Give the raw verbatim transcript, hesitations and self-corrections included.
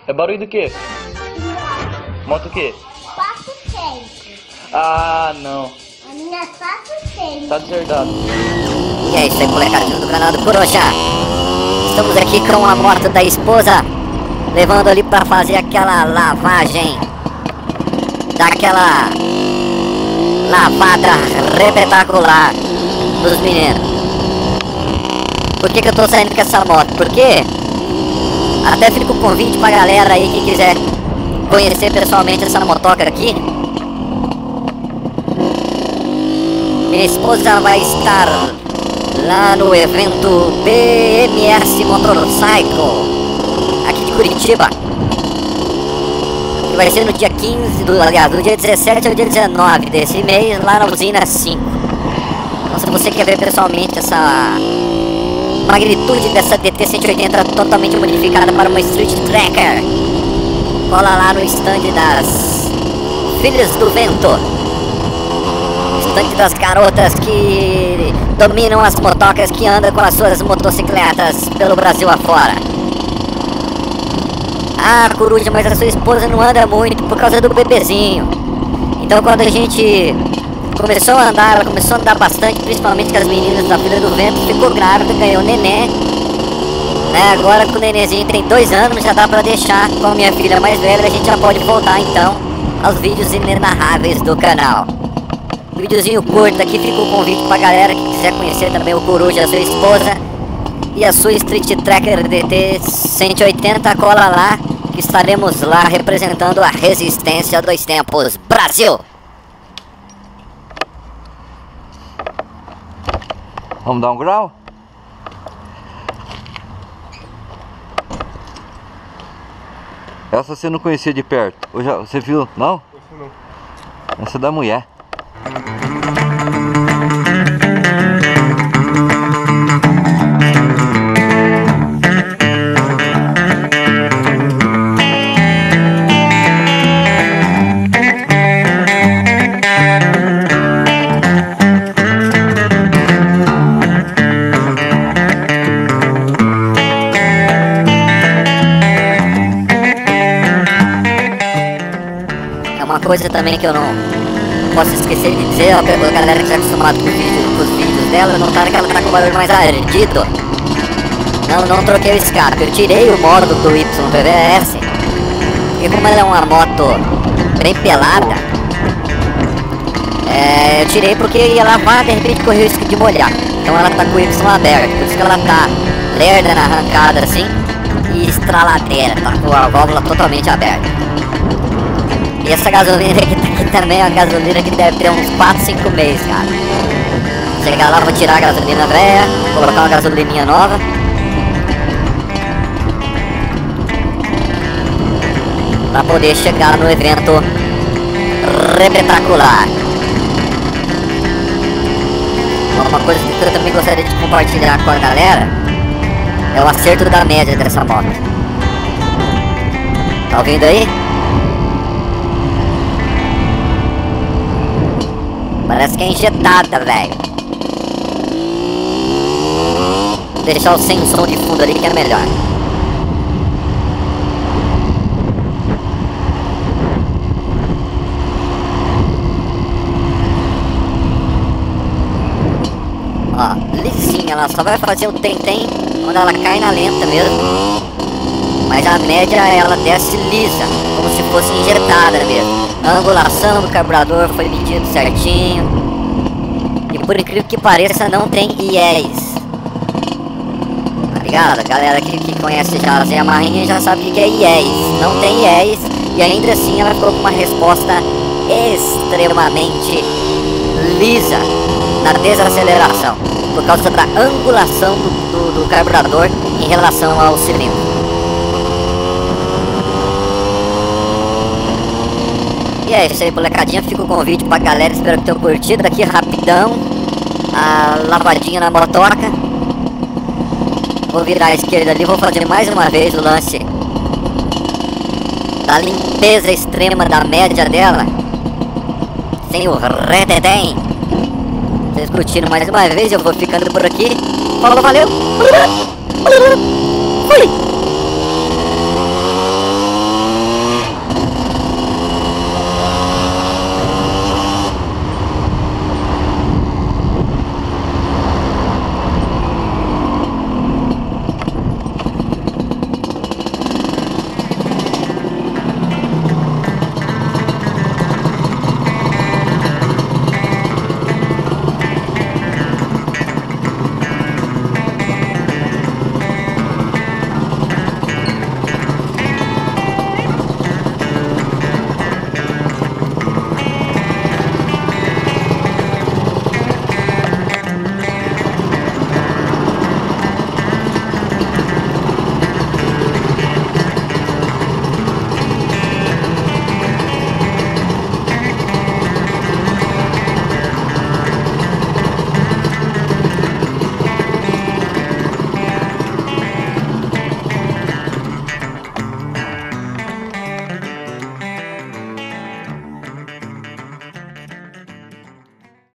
É barulho do quê? Moto o quê? quatro sempre. Ah, não. A minha quatro sempre. Tá deserdado. E é isso aí, molecadinho do canal do Coruja. Estamos aqui com a moto da esposa, levando ali pra fazer aquela lavagem, daquela lavada espetacular dos meninos. Por que que eu tô saindo com essa moto? Porque até fica o convite pra galera aí que quiser conhecer pessoalmente essa motoca aqui. Minha esposa vai estar lá no evento B M S Motorcycle aqui de Curitiba, que vai ser no dia quinze, do, aliás, do dia dezessete ao dia dezenove desse mês, lá na usina cinco. Então, se você quer ver pessoalmente essa magnitude dessa D T cento e oitenta totalmente modificada para uma Street Tracker, cola lá no stand das Filhas do Vento, stand das garotas que dominam as motocas, que andam com as suas motocicletas pelo Brasil afora. Ah, Coruja, mas a sua esposa não anda muito por causa do bebezinho. Então, quando a gente começou a andar, ela começou a andar bastante, principalmente com as meninas da Filha do Vento, ficou grávida, ganhou neném, né? Agora que o nenenzinho tem dois anos, já dá pra deixar com a minha filha mais velha. A gente já pode voltar então aos vídeos inenarráveis do canal. Videozinho curto aqui, fica o convite pra galera que quiser conhecer também o Coruja, a sua esposa e a sua Street Tracker D T cento e oitenta, cola lá que estaremos lá representando a resistência dos tempos. Brasil! Vamos dar um grau? Essa você não conhecia de perto? Ou já, você viu? Não? Essa não. Essa é da mulher. Uma coisa também que eu não posso esquecer de dizer, a galera que está acostumada com, vídeo, com os vídeos dela, notaram que ela tá com o barulho mais ardido. Não, não troquei o escape, eu tirei o modo do Y P V S, porque como ela é uma moto bem pelada, é, eu tirei porque ia lavar, de repente correu o risco de molhar. Então ela tá com o Y aberto, por isso que ela tá lerda na arrancada assim, e estraladeira, tá com a válvula totalmente aberta. E essa gasolina aqui, aqui também é uma gasolina que deve ter uns quatro, cinco meses, cara. Chegar lá, vou tirar a gasolina velha, colocar uma gasolininha nova. Pra poder chegar no evento espetacular. Uma coisa que eu também gostaria de compartilhar com a galera é o acerto da média dessa moto. Tá ouvindo aí? Parece que é injetada, velho. Vou deixar o sem som de fundo ali que é melhor. Ó, lisinha, ela só vai fazer o tem-tem quando ela cai na lenta mesmo. Mas a média ela desce lisa, como se fosse injetada mesmo. A angulação do carburador foi medido certinho. E por incrível que pareça, não tem I E S. Tá ligado? A galera que, que conhece já as Yamahinha já sabe o que é I E S. Não tem I E S. E ainda assim ela ficou com uma resposta extremamente lisa na desaceleração, por causa da angulação do, do, do carburador em relação ao cilindro. E é isso aí, molecadinha, fica o convite pra galera, espero que tenham curtido. Daqui rapidão, a lavadinha na motoca. Vou virar à esquerda ali, vou fazer mais uma vez o lance da limpeza extrema da média dela, sem o rededém. Vocês curtiram mais uma vez, eu vou ficando por aqui. Falou, valeu! Fui!